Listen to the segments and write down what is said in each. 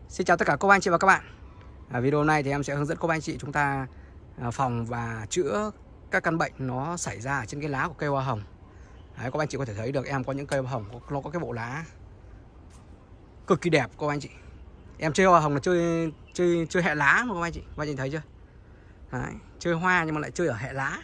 Xin chào tất cả cô anh chị và các bạn. Video này thì em sẽ hướng dẫn cô anh chị chúng ta phòng và chữa các căn bệnh nó xảy ra trên cái lá của cây hoa hồng. Đấy, các anh chị có thể thấy được em có những cây hoa hồng nó có cái bộ lá cực kỳ đẹp cô anh chị. Em chơi hoa hồng là chơi hệ lá mà các anh chị thấy chưa? Đấy, chơi hoa nhưng mà lại chơi ở hệ lá.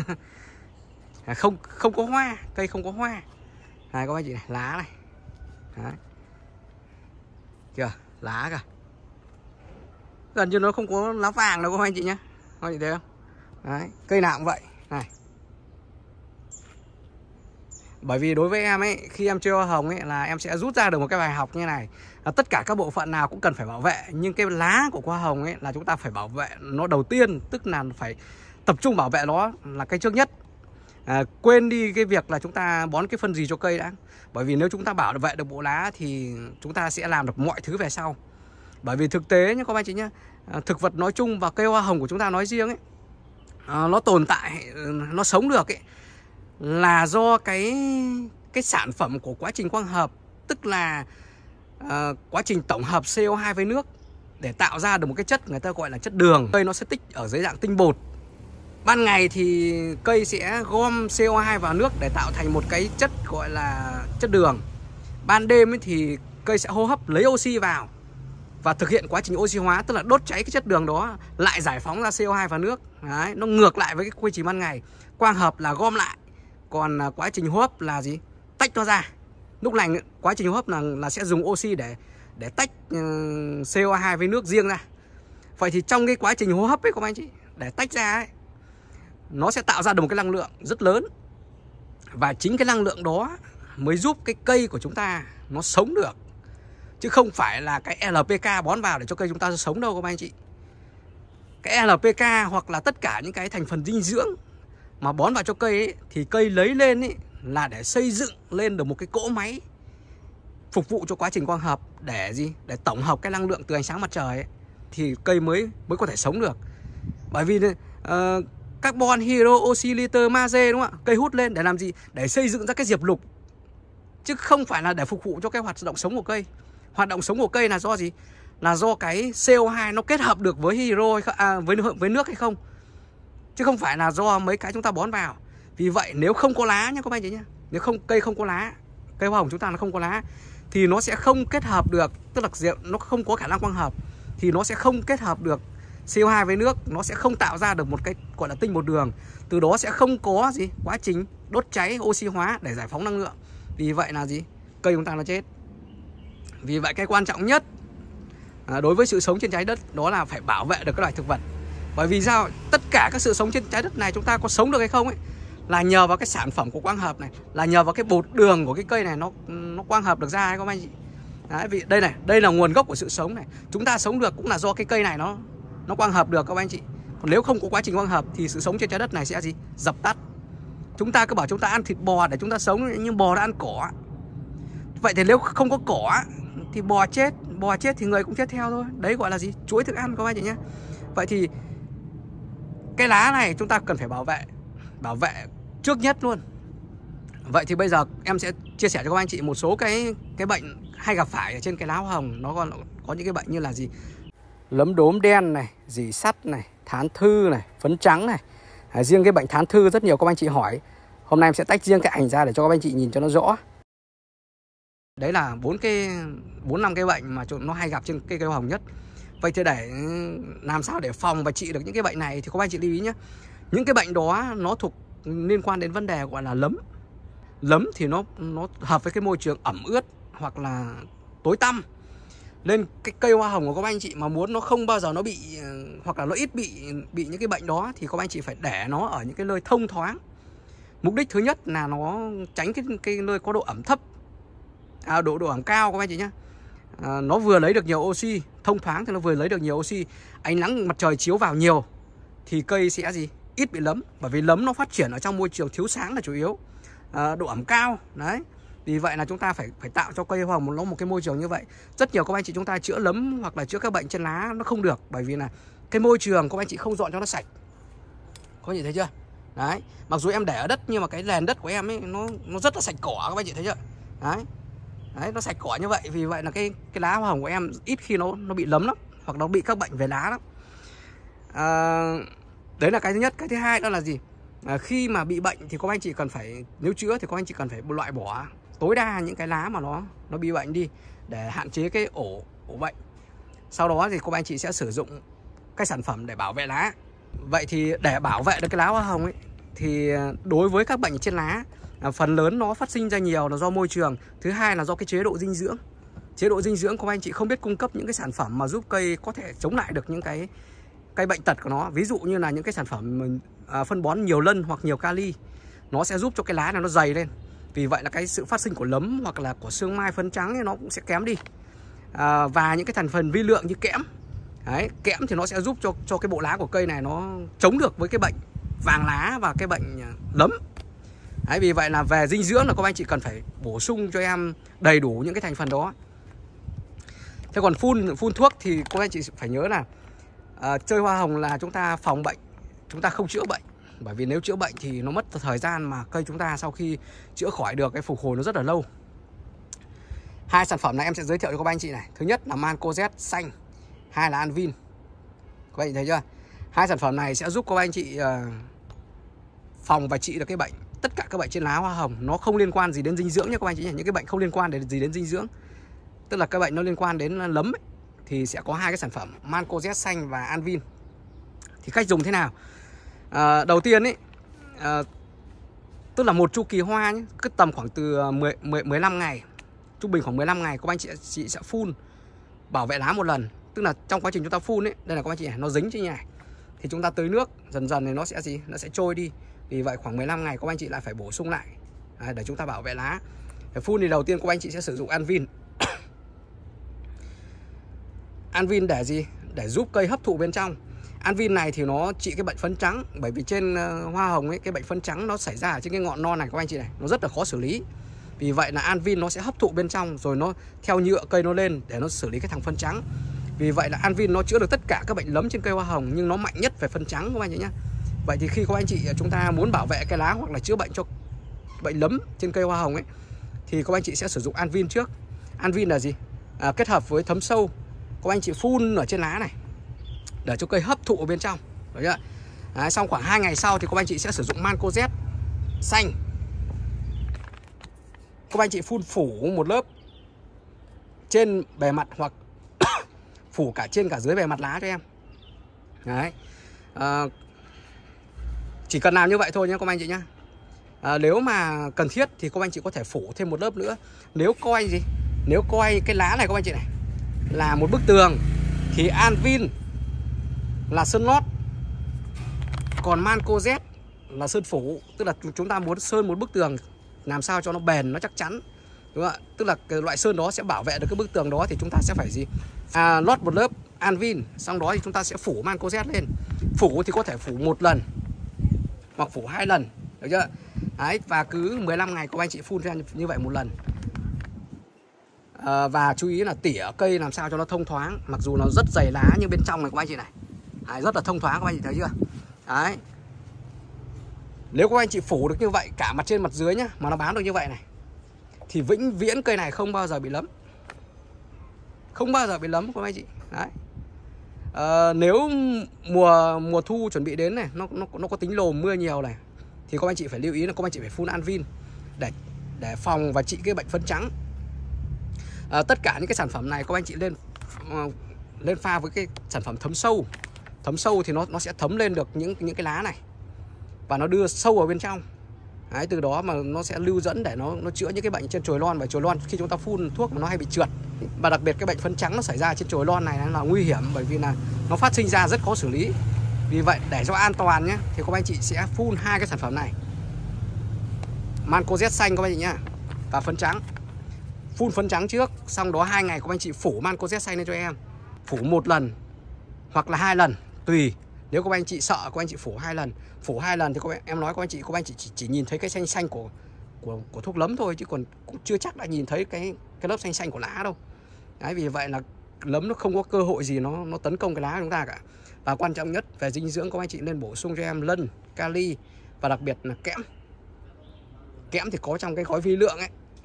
không có hoa, cây không có hoa. Này các anh chị này, lá này. Đấy. Kìa, lá kìa. Gần như nó không có lá vàng đâu các anh chị nhé. Các anh chị thấy không? Đấy, cây nào cũng vậy này. Bởi vì đối với em ấy, khi em chơi hoa hồng ấy là em sẽ rút ra được một cái bài học như này là tất cả các bộ phận nào cũng cần phải bảo vệ, nhưng cái lá của hoa hồng ấy là chúng ta phải bảo vệ nó đầu tiên, tức là phải tập trung bảo vệ nó là cái trước nhất. Quên đi cái việc là chúng ta bón cái phân gì cho cây đã. Bởi vì nếu chúng ta bảo vệ được bộ lá thì chúng ta sẽ làm được mọi thứ về sau. Bởi vì thực tế nhé các anh chị nhé, thực vật nói chung và cây hoa hồng của chúng ta nói riêng ấy, nó tồn tại, nó sống được ấy là do cái sản phẩm của quá trình quang hợp, tức là quá trình tổng hợp CO2 với nước để tạo ra được một cái chất người ta gọi là chất đường. Cây nó sẽ tích ở dưới dạng tinh bột. Ban ngày thì cây sẽ gom CO2 vào nước để tạo thành một cái chất gọi là chất đường. Ban đêm ấy thì cây sẽ hô hấp lấy oxy vào và thực hiện quá trình oxy hóa, tức là đốt cháy cái chất đường đó lại giải phóng ra CO2 vào nước. Đấy, nó ngược lại với cái quy trình ban ngày. Quang hợp là gom lại, còn quá trình hô hấp là gì? Tách nó ra. Lúc này quá trình hô hấp là sẽ dùng oxy để tách CO2 với nước riêng ra. Vậy thì trong cái quá trình hô hấp ấy các anh chị, để tách ra ấy, nó sẽ tạo ra được một cái năng lượng rất lớn. Và chính cái năng lượng đó mới giúp cái cây của chúng ta nó sống được. Chứ không phải là cái LPK bón vào để cho cây chúng ta sống đâu các anh chị. Cái LPK hoặc là tất cả những cái thành phần dinh dưỡng mà bón vào cho cây ấy, thì cây lấy lên ấy, là để xây dựng lên được một cái cỗ máy phục vụ cho quá trình quang hợp để gì? Để tổng hợp cái năng lượng từ ánh sáng mặt trời ấy, thì cây mới có thể sống được. Bởi vì carbon, hydro, oxy, liter, magie đúng không ạ? Cây hút lên để làm gì? Để xây dựng ra cái diệp lục. Chứ không phải là để phục vụ cho cái hoạt động sống của cây. Hoạt động sống của cây là do gì? Là do cái CO2 nó kết hợp được với hydro với nước hay không. Chứ không phải là do mấy cái chúng ta bón vào. Vì vậy nếu không có lá nhé các anh chị nhé. Nếu cây không có lá, cây hoa hồng chúng ta nó không có lá thì nó sẽ không kết hợp được, tức là nó không có khả năng quang hợp thì nó sẽ không kết hợp được CO2 với nước, nó sẽ không tạo ra được một cái gọi là tinh bột đường. Từ đó sẽ không có gì? Quá trình đốt cháy oxy hóa để giải phóng năng lượng. Vì vậy là gì? Cây chúng ta nó chết. Vì vậy cái quan trọng nhất đối với sự sống trên trái đất đó là phải bảo vệ được các loài thực vật. Bởi vì sao? Tất cả các sự sống trên trái đất này chúng ta có sống được hay không ấy là nhờ vào cái sản phẩm của quang hợp này, là nhờ vào cái bột đường của cái cây này nó quang hợp được ra ấy các anh chị. Đấy, vì đây là nguồn gốc của sự sống này. Chúng ta sống được cũng là do cái cây này nó quang hợp được các anh chị. Còn nếu không có quá trình quang hợp thì sự sống trên trái đất này sẽ gì? Dập tắt. Chúng ta cứ bảo chúng ta ăn thịt bò để chúng ta sống, nhưng bò đã ăn cỏ. Vậy thì nếu không có cỏ thì bò chết thì người cũng chết theo thôi. Đấy gọi là gì? Chuỗi thức ăn các anh chị nhé. Vậy thì cái lá này chúng ta cần phải bảo vệ trước nhất luôn. Vậy thì bây giờ em sẽ chia sẻ cho các anh chị một số cái bệnh hay gặp phải ở trên cái lá hoa hồng. Nó còn có những cái bệnh như là gì? Lấm đốm đen này, rỉ sắt này, thán thư này, phấn trắng này. Riêng cái bệnh thán thư rất nhiều các anh chị hỏi. Hôm nay em sẽ tách riêng cái ảnh ra để cho các anh chị nhìn cho nó rõ. Đấy là 4-5 cái bệnh mà nó hay gặp trên cây hoa hồng nhất. Vậy thì để làm sao để phòng và trị được những cái bệnh này thì các anh chị lưu ý nhé. Những cái bệnh đó nó thuộc liên quan đến vấn đề gọi là lấm. Lấm thì nó hợp với cái môi trường ẩm ướt hoặc là tối tăm. Nên cái cây hoa hồng của các anh chị mà muốn nó không bao giờ nó bị, hoặc là nó ít bị những cái bệnh đó, thì các anh chị phải để nó ở những cái nơi thông thoáng. Mục đích thứ nhất là nó tránh cái nơi có độ ẩm thấp, độ ẩm cao các anh chị nhé. Nó vừa lấy được nhiều oxy, thông thoáng thì nó vừa lấy được nhiều oxy. Ánh nắng mặt trời chiếu vào nhiều thì cây sẽ gì? Ít bị lấm. Bởi vì lấm nó phát triển ở trong môi trường thiếu sáng là chủ yếu, độ ẩm cao. Đấy. Vì vậy là chúng ta phải tạo cho cây hoa hồng nó một cái môi trường như vậy. Rất nhiều các anh chị chúng ta chữa lấm hoặc là chữa các bệnh trên lá nó không được, bởi vì là cái môi trường các anh chị không dọn cho nó sạch. Có nhìn thấy chưa? Đấy. Mặc dù em để ở đất nhưng mà cái nền đất của em ấy nó rất là sạch cỏ các anh chị thấy chưa? Đấy. Đấy, nó sạch cỏ như vậy. Vì vậy là cái lá hoa hồng của em ít khi nó bị lấm lắm, hoặc nó bị các bệnh về lá lắm. Đấy là cái thứ nhất. Cái thứ hai đó là gì? Khi mà bị bệnh thì các anh chị cần phải, nếu chữa thì các anh chị cần phải loại bỏ tối đa những cái lá mà nó bị bệnh đi, để hạn chế cái ổ bệnh. Sau đó thì các anh chị sẽ sử dụng cái sản phẩm để bảo vệ lá. Vậy thì để bảo vệ được cái lá hoa hồng ấy, thì đối với các bệnh trên lá, phần lớn nó phát sinh ra nhiều là do môi trường. Thứ hai là do cái chế độ dinh dưỡng. Chế độ dinh dưỡng của anh chị không biết cung cấp những cái sản phẩm mà giúp cây có thể chống lại được những cái bệnh tật của nó. Ví dụ như là những cái sản phẩm mình phân bón nhiều lân hoặc nhiều kali, nó sẽ giúp cho cái lá này nó dày lên. Vì vậy là cái sự phát sinh của lấm hoặc là của xương mai phấn trắng ấy, nó cũng sẽ kém đi. Và những cái thành phần vi lượng như kẽm. Đấy, kẽm thì nó sẽ giúp cho cái bộ lá của cây này nó chống được với cái bệnh vàng lá và cái bệnh lấm. Đấy, vì vậy là về dinh dưỡng là các anh chị cần phải bổ sung cho em đầy đủ những cái thành phần đó. Thế còn phun thuốc thì các anh chị phải nhớ là chơi hoa hồng là chúng ta phòng bệnh, chúng ta không chữa bệnh. Bởi vì nếu chữa bệnh thì nó mất thời gian mà cây chúng ta sau khi chữa khỏi được cái phục hồi nó rất là lâu. Hai sản phẩm này em sẽ giới thiệu cho các anh chị này. Thứ nhất là Mancozeb xanh, hai là Anvin. Các anh chị thấy chưa? Hai sản phẩm này sẽ giúp các anh chị phòng và trị được cái bệnh, tất cả các bệnh trên lá hoa hồng. Nó không liên quan gì đến dinh dưỡng nhé các anh chị nhé. Những cái bệnh không liên quan đến gì đến dinh dưỡng, tức là các bệnh nó liên quan đến lấm ấy, thì sẽ có hai cái sản phẩm Mancozeb xanh và Anvin. Thì cách dùng thế nào? Đầu tiên ấy, tức là một chu kỳ hoa nhé, cứ tầm khoảng từ 15 ngày, trung bình khoảng 15 ngày các anh chị sẽ phun bảo vệ lá một lần. Tức là trong quá trình chúng ta phun ấy, đây là các anh chị này, nó dính trên như này, thì chúng ta tưới nước dần dần thì nó sẽ gì? Nó sẽ trôi đi. Vì vậy khoảng 15 ngày các anh chị lại phải bổ sung lại để chúng ta bảo vệ lá. Để phun thì đầu tiên các anh chị sẽ sử dụng Anvin. Anvin để gì? Để giúp cây hấp thụ bên trong. Anvin này thì nó trị cái bệnh phấn trắng. Bởi vì trên hoa hồng ấy, cái bệnh phấn trắng nó xảy ra ở trên cái ngọn non này các anh chị này, nó rất là khó xử lý. Vì vậy là Anvin nó sẽ hấp thụ bên trong, rồi nó theo nhựa cây nó lên để nó xử lý cái thằng phấn trắng. Vì vậy là Anvin nó chữa được tất cả các bệnh lấm trên cây hoa hồng, nhưng nó mạnh nhất về phấn trắng các anh chị nhé. Vậy thì khi các anh chị chúng ta muốn bảo vệ cái lá hoặc là chữa bệnh cho bệnh lấm trên cây hoa hồng ấy, thì các anh chị sẽ sử dụng Anvin trước. Anvin là gì? Kết hợp với thấm sâu, các anh chị phun ở trên lá này để cho cây hấp thụ ở bên trong. Được chưa? Đấy, xong khoảng 2 ngày sau thì các anh chị sẽ sử dụng Mancozeb xanh. Các anh chị phun phủ một lớp trên bề mặt hoặc phủ cả trên cả dưới bề mặt lá cho em. Đấy. Chỉ cần làm như vậy thôi nhé các anh chị nhé. Nếu mà cần thiết thì các anh chị có thể phủ thêm một lớp nữa. Nếu coi cái lá này các anh chị này là một bức tường thì Anvin là sơn lót, còn Mancozeb là sơn phủ. Tức là chúng ta muốn sơn một bức tường làm sao cho nó bền, nó chắc chắn, đúng không ạ? Tức là cái loại sơn đó sẽ bảo vệ được cái bức tường đó, thì chúng ta sẽ phải gì? Lót một lớp Anvin, xong đó thì chúng ta sẽ phủ Mancozeb lên. Phủ thì có thể phủ một lần hoặc phủ 2 lần, được chưa? Đấy, và cứ 15 ngày các anh chị phun ra như vậy một lần. Và chú ý là tỉa cây làm sao cho nó thông thoáng. Mặc dù nó rất dày lá nhưng bên trong này các anh chị này, đấy, rất là thông thoáng, các anh chị thấy chưa? Đấy. Nếu các anh chị phủ được như vậy cả mặt trên mặt dưới nhá, mà nó bám được như vậy này, thì vĩnh viễn cây này không bao giờ bị lấm. Không bao giờ bị lấm các anh chị. Đấy. Nếu mùa thu chuẩn bị đến này, nó có tính lồm mưa nhiều này, thì các anh chị phải lưu ý là các anh chị phải phun Anvin để phòng và trị cái bệnh phấn trắng. Tất cả những cái sản phẩm này các anh chị lên pha với cái sản phẩm thấm sâu. Thấm sâu thì nó sẽ thấm lên được những cái lá này và nó đưa sâu vào bên trong. Đấy, từ đó mà nó sẽ lưu dẫn để nó chữa những cái bệnh trên chồi lon. Và chồi lon khi chúng ta phun thuốc mà nó hay bị trượt, và đặc biệt cái bệnh phấn trắng nó xảy ra trên chồi lon này là nguy hiểm, bởi vì là nó phát sinh ra rất khó xử lý. Vì vậy để cho an toàn nhé, thì các anh chị sẽ phun hai cái sản phẩm này, Mancozeb xanh các anh chị nhá, và phấn trắng. Phun phấn trắng trước, xong đó 2 ngày các anh chị phủ Mancozeb xanh lên cho em. Phủ 1 lần hoặc là 2 lần tùy. Nếu các anh chị sợ các anh chị phủ 2 lần. Phủ 2 lần thì em nói các anh chị chỉ nhìn thấy cái xanh xanh của thuốc lấm thôi, chứ còn cũng chưa chắc đã nhìn thấy cái lớp xanh xanh của lá đâu. Đấy, vì vậy là lấm nó không có cơ hội gì nó tấn công cái lá của chúng ta cả. Và quan trọng nhất về dinh dưỡng, các anh chị nên bổ sung cho em lân, kali và đặc biệt là kẽm. Kẽm thì có trong cái gói vi lượng ấy,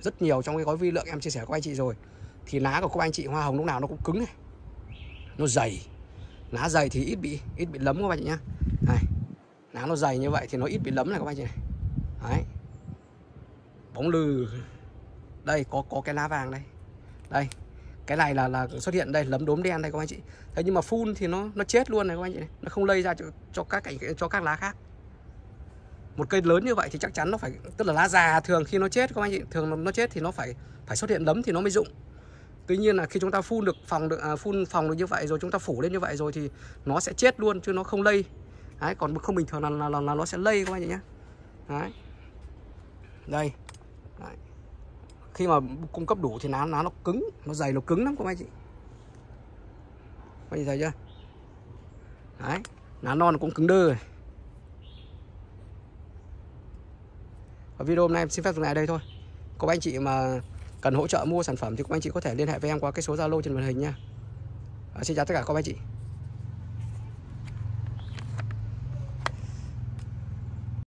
rất nhiều trong cái gói vi lượng em chia sẻ với các anh chị rồi. Thì lá của các anh chị hoa hồng lúc nào nó cũng cứng này, nó dày. Lá dày thì ít bị lấm các anh chị nhá. Này, lá nó dày như vậy thì nó ít bị lấm này các anh chị này. Đấy. Bóng lừ. Đây có cái lá vàng đây. Đây. Cái này là xuất hiện đây, lấm đốm đen đây các anh chị. Thế nhưng mà phun thì nó chết luôn này các anh chị này. Nó không lây ra cho các lá khác. Một cây lớn như vậy thì chắc chắn nó phải, tức là lá già thường khi nó chết các anh chị, thường nó chết thì nó phải xuất hiện lấm thì nó mới rụng. Tuy nhiên là khi chúng ta phun phòng được như vậy rồi, chúng ta phủ lên như vậy rồi thì nó sẽ chết luôn chứ nó không lây. Đấy, còn không bình thường là nó sẽ lây các anh chị nhé. Đấy. Đây. Đấy. Khi mà cung cấp đủ thì lá nó cứng, nó dày, nó cứng lắm các anh chị. Các anh chị thấy chưa? Đấy, lá non cũng cứng đơ này. Và video hôm nay em xin phép dừng lại ở đây thôi. Có anh chị mà cần hỗ trợ mua sản phẩm thì các anh chị có thể liên hệ với em qua cái số Zalo trên màn hình nha. Xin chào tất cả các anh chị.